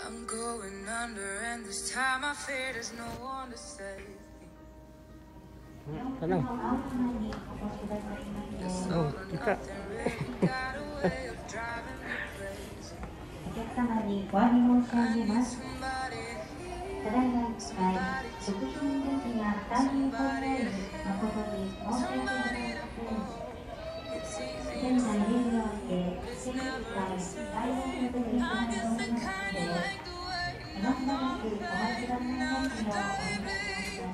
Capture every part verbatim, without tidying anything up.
I'm going under, and this time I fear there's no one to save me. Tenang. Oh, kita. お客様にご案内申し上げます。ただいま一回、食品レジが大変混んでおり、誠に申し訳ございません。店内レジを開け、チェック会、大変でいただいておりますので、まもなくお待ちくださいますようお願い申し上げます。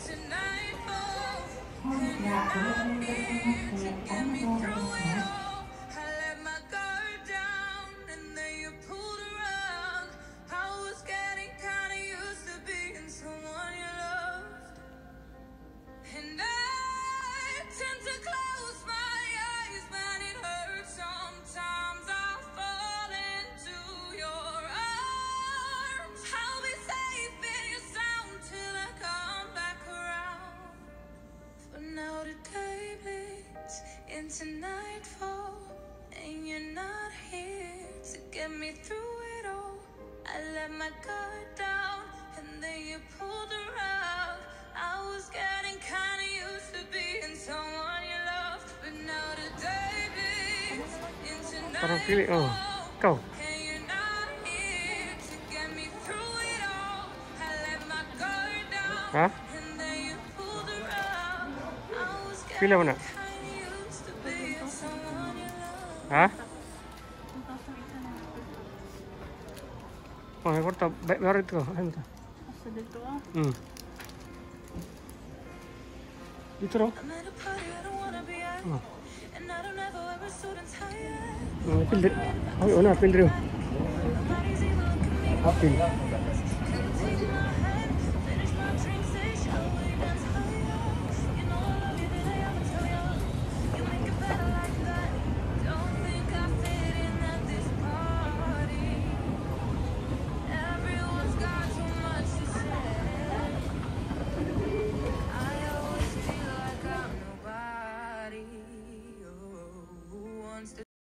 本日はご利用いただきましてありがとうございます。 Into nightfall, and you're not here to get me through it all. I let my guard down, and then you pulled the rug. I was getting kinda used to being someone you loved, but now the day bleeds into nightfall, and you're not here to get me through it all. I let my guard down, and then you pulled the rug. I was getting hả? Oh, yang kota baik baru itu, entah. Sedikit. Hmm. Itu loh. Oh. Oh, pindah. Oh, mana pindah? Apa?